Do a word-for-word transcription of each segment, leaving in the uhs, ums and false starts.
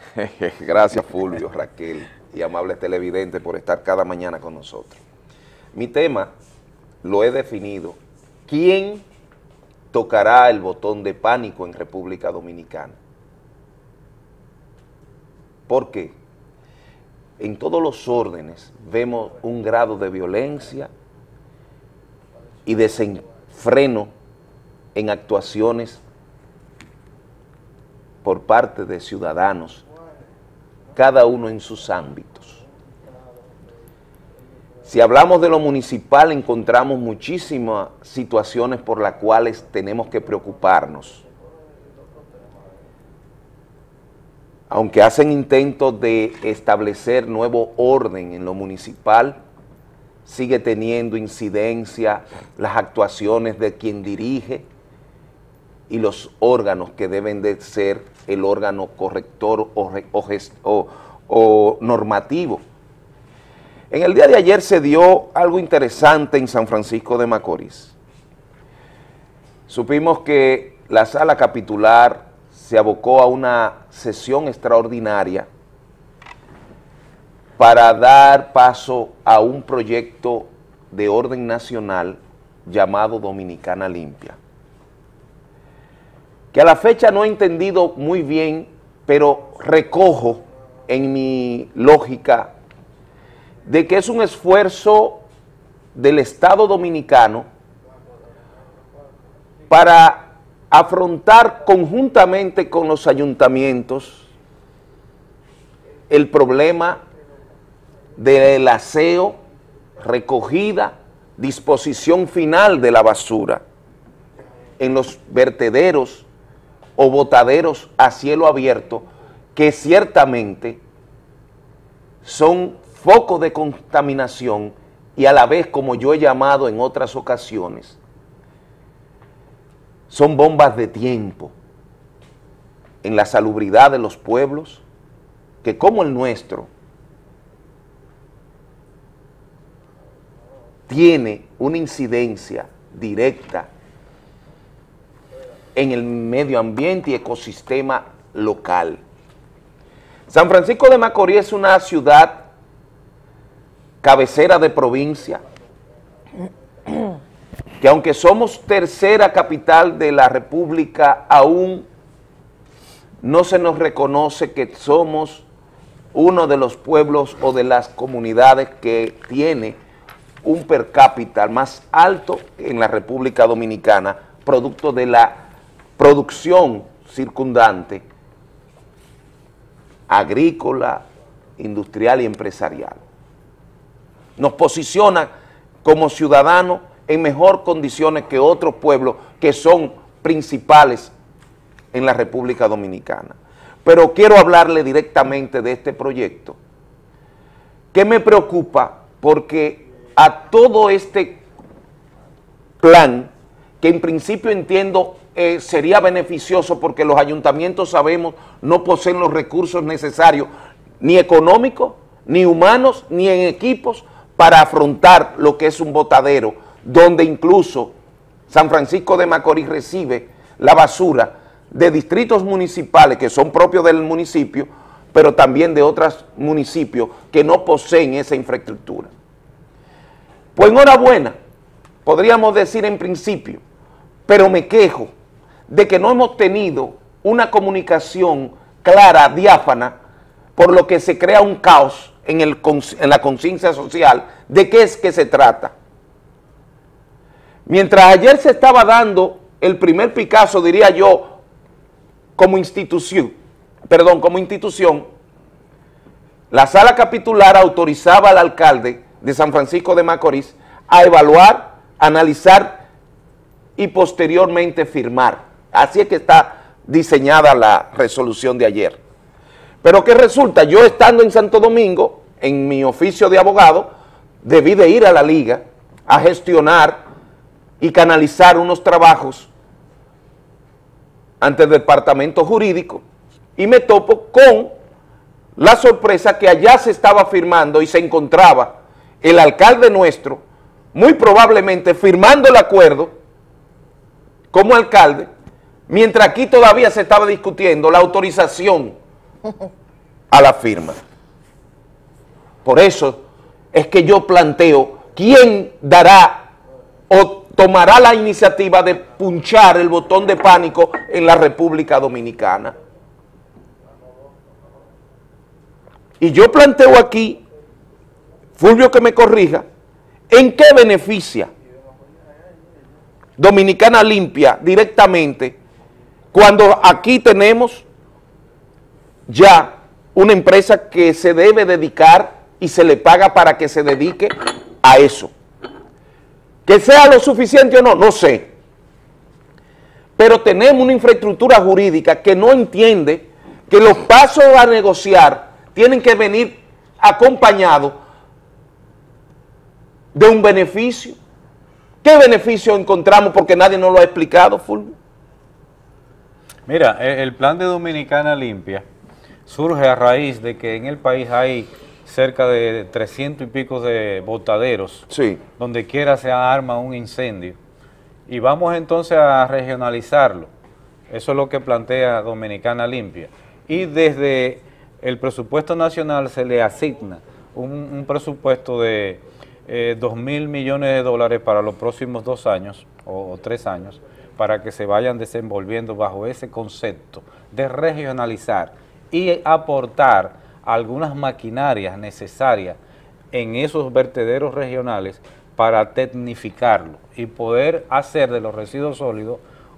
Gracias, Fulvio, Raquel y amables televidentes por estar cada mañana con nosotros. Mi tema lo he definido: ¿quién tocará el botón de pánico en República Dominicana? ¿Por qué? En todos los órdenes vemos un grado de violencia y desenfreno en actuaciones por parte de ciudadanos, cada uno en sus ámbitos. Si hablamos de lo municipal, encontramos muchísimas situaciones por las cuales tenemos que preocuparnos. Aunque hacen intentos de establecer nuevo orden en lo municipal, sigue teniendo incidencia las actuaciones de quien dirige y los órganos que deben de ser el órgano corrector o, o, o, o normativo. En el día de ayer se dio algo interesante en San Francisco de Macorís. Supimos que la sala capitular se abocó a una sesión extraordinaria para dar paso a un proyecto de orden nacional llamado Dominicana Limpia, que a la fecha no he entendido muy bien, pero recojo en mi lógica de que es un esfuerzo del Estado Dominicano para afrontar conjuntamente con los ayuntamientos el problema del aseo, recogida, disposición final de la basura en los vertederos o botaderos a cielo abierto, que ciertamente son focos de contaminación y a la vez, como yo he llamado en otras ocasiones, son bombas de tiempo en la salubridad de los pueblos, que como el nuestro tiene una incidencia directa en el medio ambiente y ecosistema local. San Francisco de Macorís es una ciudad cabecera de provincia, que aunque somos tercera capital de la República, aún no se nos reconoce que somos uno de los pueblos o de las comunidades que tiene un per cápita más alto en la República Dominicana, producto de la producción circundante, agrícola, industrial y empresarial. Nos posiciona como ciudadanos en mejor condiciones que otros pueblos que son principales en la República Dominicana. Pero quiero hablarle directamente de este proyecto, que me preocupa porque a todo este plan, que en principio entiendo eh, sería beneficioso porque los ayuntamientos, sabemos, no poseen los recursos necesarios, ni económicos, ni humanos, ni en equipos, para afrontar lo que es un botadero, donde incluso San Francisco de Macorís recibe la basura de distritos municipales que son propios del municipio, pero también de otros municipios que no poseen esa infraestructura. Pues enhorabuena, podríamos decir en principio, pero me quejo de que no hemos tenido una comunicación clara, diáfana, por lo que se crea un caos en, el, en la conciencia social de qué es que se trata. Mientras ayer se estaba dando el primer Picasso, diría yo, como institución, perdón, como institución, la sala capitular autorizaba al alcalde de San Francisco de Macorís a evaluar, analizar y posteriormente firmar. Así es que está diseñada la resolución de ayer. Pero ¿qué resulta? Yo estando en Santo Domingo, en mi oficio de abogado, debí de ir a la liga a gestionar y canalizar unos trabajos ante el departamento jurídico y me topo con la sorpresa que allá se estaba firmando y se encontraba el alcalde nuestro, muy probablemente firmando el acuerdo como alcalde, mientras aquí todavía se estaba discutiendo la autorización a la firma. Por eso es que yo planteo, ¿quién dará o tomará la iniciativa de punchar el botón de pánico en la República Dominicana? Y yo planteo aquí, Fulvio que me corrija, ¿en qué beneficia Dominicana Limpia directamente cuando aquí tenemos ya una empresa que se debe dedicar y se le paga para que se dedique a eso? Que sea lo suficiente o no, no sé. Pero tenemos una infraestructura jurídica que no entiende que los pasos a negociar tienen que venir acompañados de un beneficio. ¿Qué beneficio encontramos? Porque nadie nos lo ha explicado, Fulvio. Mira, el plan de Dominicana Limpia surge a raíz de que en el país hay cerca de trescientos y pico de botaderos, sí, donde quiera se arma un incendio, y vamos entonces a regionalizarlo. Eso es lo que plantea Dominicana Limpia, y desde el presupuesto nacional se le asigna un, un presupuesto de eh, dos mil millones de dólares para los próximos dos años, o, o tres años, para que se vayan desenvolviendo bajo ese concepto de regionalizar y aportar algunas maquinarias necesarias en esos vertederos regionales para tecnificarlo y poder hacer de los residuos sólidos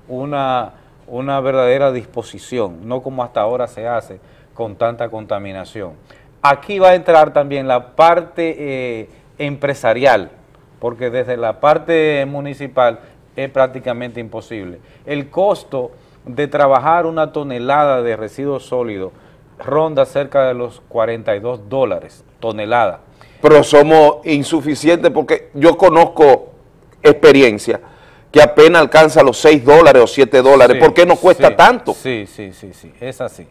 una, una verdadera disposición, no como hasta ahora se hace con tanta contaminación. Aquí va a entrar también la parte eh, empresarial, porque desde la parte municipal es prácticamente imposible. El costo de trabajar una tonelada de residuos sólidos ronda cerca de los cuarenta y dos dólares tonelada. Pero somos insuficientes porque yo conozco experiencia que apenas alcanza los seis dólares o siete dólares. Sí, ¿por qué no cuesta sí, tanto? Sí, sí, sí, sí, es así.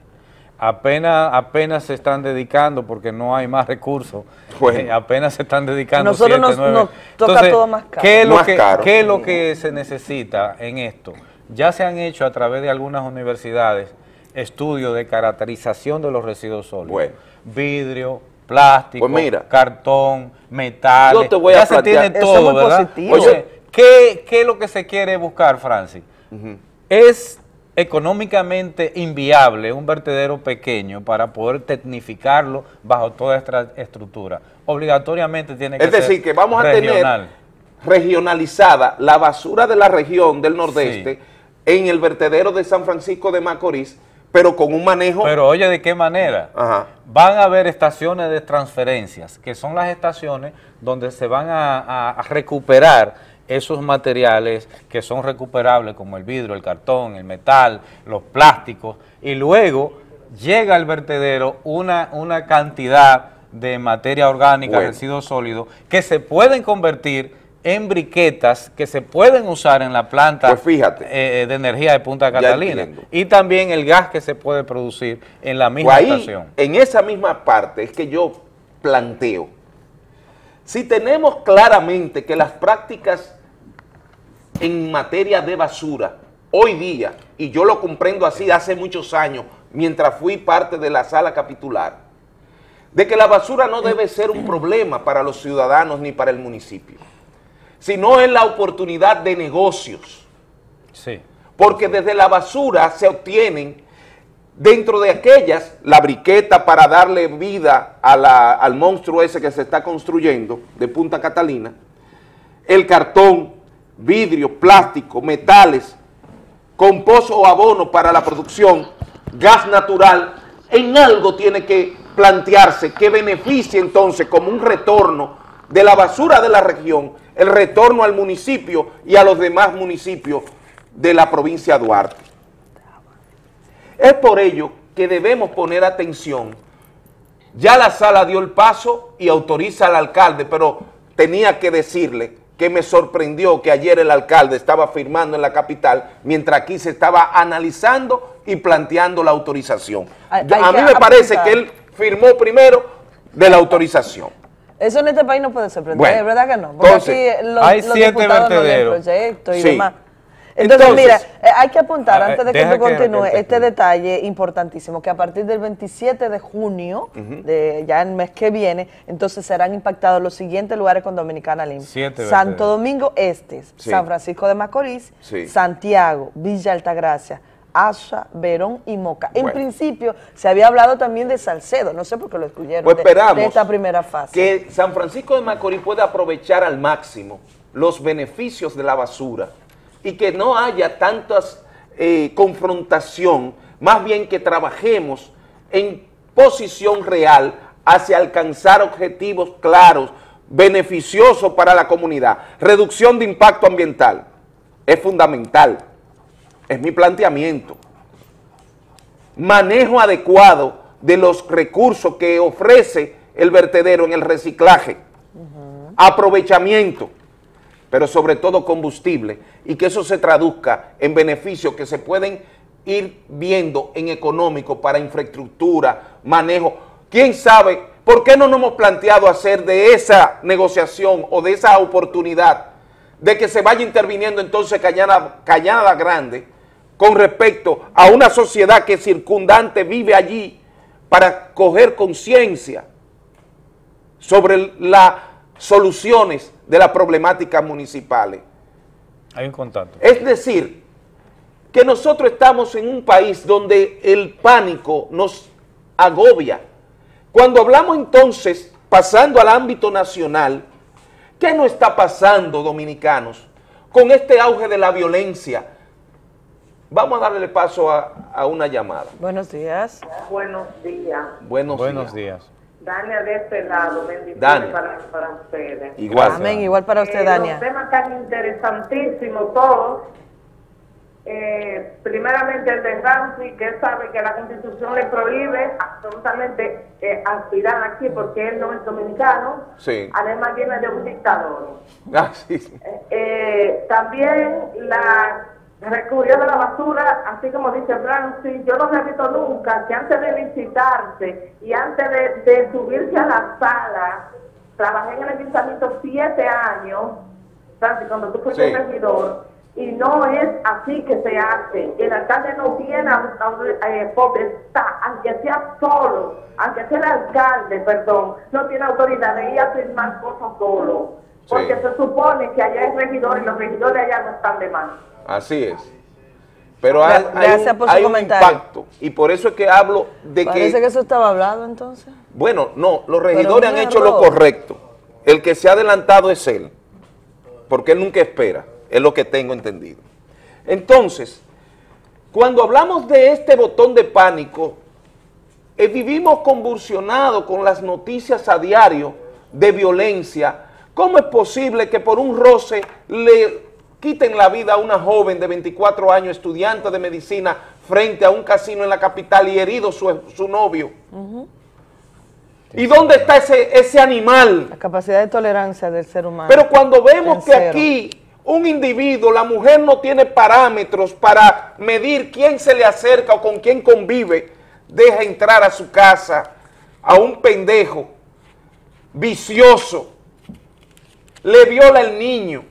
Apenas, apenas se están dedicando porque no hay más recursos. Bueno. Eh, apenas se están dedicando. Nosotros siete, nos, nueve. nos toca Entonces, todo más caro. ¿qué es, lo más que, caro. ¿Qué es lo que se necesita en esto? Ya se han hecho a través de algunas universidades estudios de caracterización de los residuos sólidos. Bueno. Vidrio, plástico, pues mira, cartón, metales. yo te voy ya a se plantear. tiene Eso todo, es muy ¿verdad? positivo. Oye, ¿qué, ¿qué es lo que se quiere buscar, Francis? Uh-huh. Es económicamente inviable un vertedero pequeño para poder tecnificarlo bajo toda esta estructura. Obligatoriamente tiene que es ser decir, que vamos a regional. tener regionalizada la basura de la región del Nordeste sí. en el vertedero de San Francisco de Macorís, pero con un manejo... Pero oye, ¿de qué manera? Ajá. Van a haber estaciones de transferencias, que son las estaciones donde se van a, a, a recuperar esos materiales que son recuperables, como el vidrio, el cartón, el metal, los plásticos, y luego llega al vertedero una, una cantidad de materia orgánica, bueno. residuos sólidos, que se pueden convertir en briquetas que se pueden usar en la planta pues fíjate, eh, de energía de Punta Catalina, y también el gas que se puede producir en la misma pues ahí, estación. En esa misma parte es que yo planteo, si tenemos claramente que las prácticas en materia de basura, hoy día, y yo lo comprendo así hace muchos años, mientras fui parte de la sala capitular, de que la basura no debe ser un problema para los ciudadanos ni para el municipio, sino es la oportunidad de negocios. Sí. Porque desde la basura se obtienen, dentro de aquellas, la briqueta para darle vida a la, al monstruo ese que se está construyendo de Punta Catalina, el cartón, vidrio, plástico, metales, compost o abono para la producción, gas natural, en algo tiene que plantearse que beneficie entonces como un retorno de la basura de la región, el retorno al municipio y a los demás municipios de la provincia de Duarte. Es por ello que debemos poner atención. Ya la sala dio el paso y autoriza al alcalde, pero tenía que decirle que me sorprendió que ayer el alcalde estaba firmando en la capital, mientras aquí se estaba analizando y planteando la autorización. Hay, Yo, hay a mí que me parece apuntar. que él firmó primero de la autorización. Eso en este país no puede sorprender, Bueno, ¿es verdad que no? Porque entonces, aquí los, hay los siete diputados no leen vertederos. proyectos y Sí. demás. Entonces, Entonces, mira, eh, hay que apuntar, ah, antes de que deja tú que continúes, Raquel este termine. detalle importantísimo, que a partir del veintisiete de junio, Ujú. de ya el mes que viene, entonces serán impactados los siguientes lugares con Dominicana Limpia. Siete Santo vertederos. Domingo Este, Sí. San Francisco de Macorís, Sí. Santiago, Villa Altagracia, Asua, Verón y Moca. En Bueno. principio, se había hablado también de Salcedo, no sé por qué lo excluyeron Pues de- esperamos de esta primera fase. que San Francisco de Macorís pueda aprovechar al máximo los beneficios de la basura y que no haya tantas eh, confrontación, más bien que trabajemos en posición real hacia alcanzar objetivos claros, beneficiosos para la comunidad. Reducción de impacto ambiental es fundamental, es mi planteamiento. Manejo adecuado de los recursos que ofrece el vertedero en el reciclaje, uh-huh. aprovechamiento, pero sobre todo combustible, y que eso se traduzca en beneficios que se pueden ir viendo en económico para infraestructura, manejo. ¿Quién sabe por qué no nos hemos planteado hacer de esa negociación o de esa oportunidad de que se vaya interviniendo entonces Cañada, Cañada Grande con respecto a una sociedad que circundante vive allí para coger conciencia sobre las soluciones de las problemáticas municipales? Hay un contacto. Es decir, que nosotros estamos en un país donde el pánico nos agobia. Cuando hablamos entonces, pasando al ámbito nacional, ¿qué nos está pasando, dominicanos, con este auge de la violencia? Vamos a darle paso a, a una llamada. Buenos días. Buenos días. Buenos, Buenos días. días. Dania de este lado, bendiciones Dania. para, para ustedes. Igual. Amén, igual para usted, Eh, Dania. Los temas tan interesantísimos todos. Eh, primeramente el de Ramsey, que él sabe que la Constitución le prohíbe absolutamente eh, aspirar aquí porque él no es dominicano. Sí. Además viene de un dictador. Ah, sí, sí. Eh, eh, también la recurrió de la basura, así como dice Francis, yo no he visto nunca que antes de visitarse y antes de, de subirse a la sala, trabajé en el ayuntamiento siete años, Francis, cuando tú fuiste Sí. regidor, y no es así que se hace. El alcalde no viene a, a eh, potestad, aunque sea solo, aunque sea el alcalde, perdón, no tiene autoridad de ir a firmar cosas solo, porque Sí. se supone que allá es regidor y los regidores allá no están de más. Así es. Pero hay, hay Gracias un, por su hay un comentario. impacto, y por eso es que hablo de Parece que, que eso estaba hablado entonces. bueno, no, los regidores han un hecho lo error. correcto. El que se ha adelantado es él, porque él nunca espera, es lo que tengo entendido. Entonces, cuando hablamos de este botón de pánico, eh, vivimos convulsionados con las noticias a diario de violencia. ¿Cómo es posible que por un roce le quiten la vida a una joven de veinticuatro años, estudiante de medicina, frente a un casino en la capital y herido su, su novio? Uh-huh. ¿Y dónde está ese, ese animal? La capacidad de tolerancia del ser humano. Pero cuando vemos que Sincero. aquí un individuo, la mujer no tiene parámetros para medir quién se le acerca o con quién convive, deja entrar a su casa a un pendejo vicioso, le viola el niño.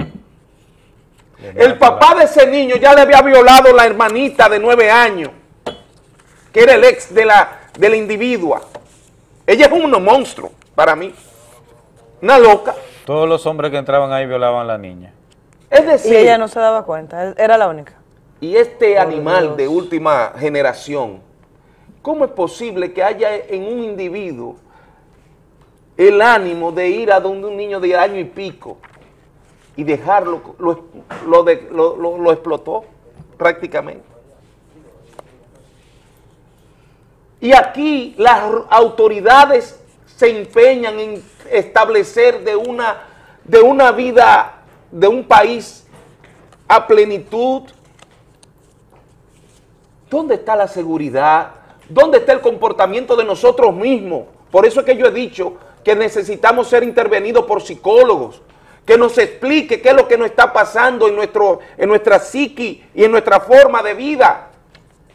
El papá de ese niño ya le había violado la hermanita de nueve años, que era el ex de la, de la individua. Ella es un monstruo para mí, una loca. Todos los hombres que entraban ahí violaban a la niña. Es decir, Y ella no se daba cuenta, era la única. y este Por animal Dios. de última generación, ¿cómo es posible que haya en un individuo el ánimo de ir a donde un niño de año y pico y dejarlo, lo, lo, de- lo- lo- lo explotó prácticamente? Y aquí las autoridades se empeñan en establecer de una, de una vida, de un país a plenitud. ¿Dónde está la seguridad? ¿Dónde está el comportamiento de nosotros mismos? Por eso es que yo he dicho que necesitamos ser intervenidos por psicólogos, que nos explique qué es lo que nos está pasando en, nuestro, en nuestra psiqui y en nuestra forma de vida.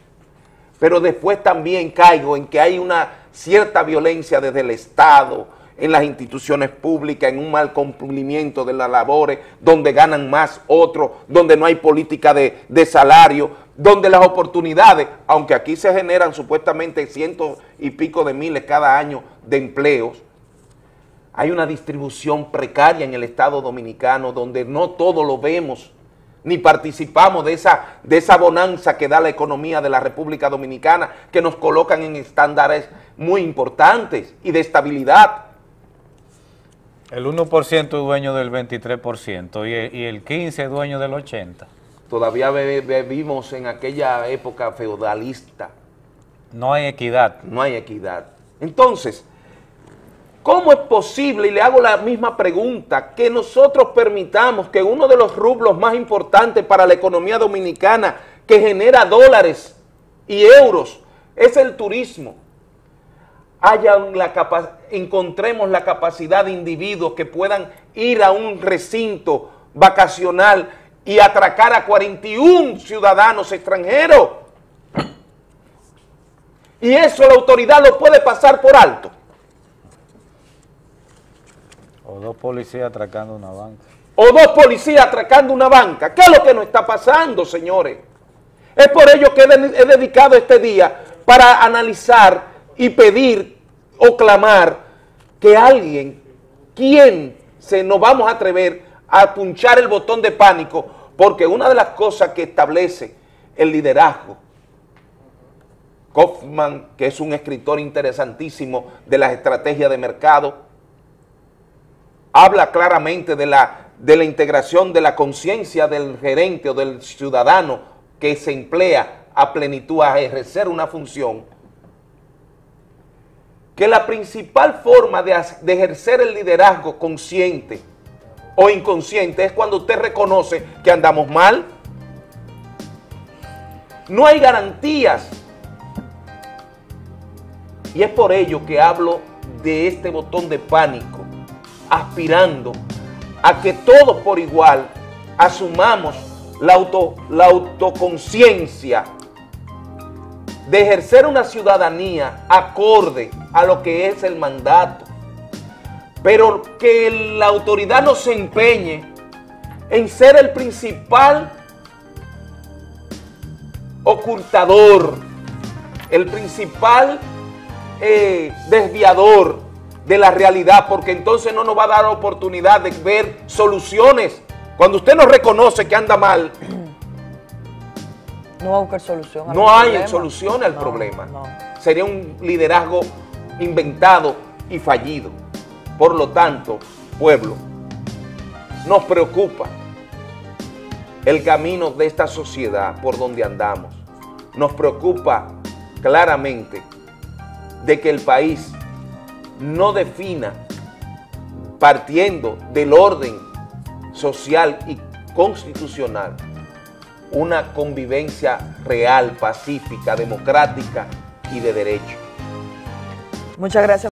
Pero después también caigo en que hay una cierta violencia desde el Estado en las instituciones públicas, en un mal cumplimiento de las labores, donde ganan más otros, donde no hay política de, de salario, donde las oportunidades, aunque aquí se generan supuestamente cientos y pico de miles cada año de empleos, hay una distribución precaria en el Estado Dominicano donde no todo lo vemos ni participamos de esa, de esa bonanza que da la economía de la República Dominicana, que nos colocan en estándares muy importantes y de estabilidad. El uno por ciento es dueño del veintitrés por ciento y el, y el quince por ciento es dueño del ochenta por ciento. Todavía vivimos en aquella época feudalista. No hay equidad. No hay equidad. Entonces, ¿cómo es posible, y le hago la misma pregunta, que nosotros permitamos que uno de los rublos más importantes para la economía dominicana, que genera dólares y euros, es el turismo, haya la capa- encontremos la capacidad de individuos que puedan ir a un recinto vacacional y atracar a cuarenta y uno ciudadanos extranjeros? Y eso la autoridad lo puede pasar por alto. O dos policías atracando una banca. O dos policías atracando una banca. ¿Qué es lo que nos está pasando, señores? Es por ello que he dedicado este día para analizar y pedir o clamar que alguien, quien se nos vamos a atrever a punchar el botón de pánico, porque una de las cosas que establece el liderazgo, Kaufman, que es un escritor interesantísimo de las estrategias de mercado, habla claramente de la, de la integración de la conciencia del gerente o del ciudadano que se emplea a plenitud a ejercer una función, que la principal forma de, de ejercer el liderazgo consciente o inconsciente es cuando usted reconoce que andamos mal. No hay garantías. Y es por ello que hablo de este botón de pánico, aspirando a que todos por igual asumamos la, auto, la autoconciencia de ejercer una ciudadanía acorde a lo que es el mandato, pero que la autoridad no se empeñe en ser el principal ocultador, el principal eh, desviador de la realidad, porque entonces no nos va a dar oportunidad de ver soluciones. Cuando usted no reconoce que anda mal, no va a buscar solución. No hay problema. solución al no, problema. No. Sería un liderazgo inventado y fallido. Por lo tanto, pueblo, nos preocupa el camino de esta sociedad por donde andamos. Nos preocupa claramente de que el país no defina, partiendo del orden social y constitucional, una convivencia real, pacífica, democrática y de derecho. Muchas gracias.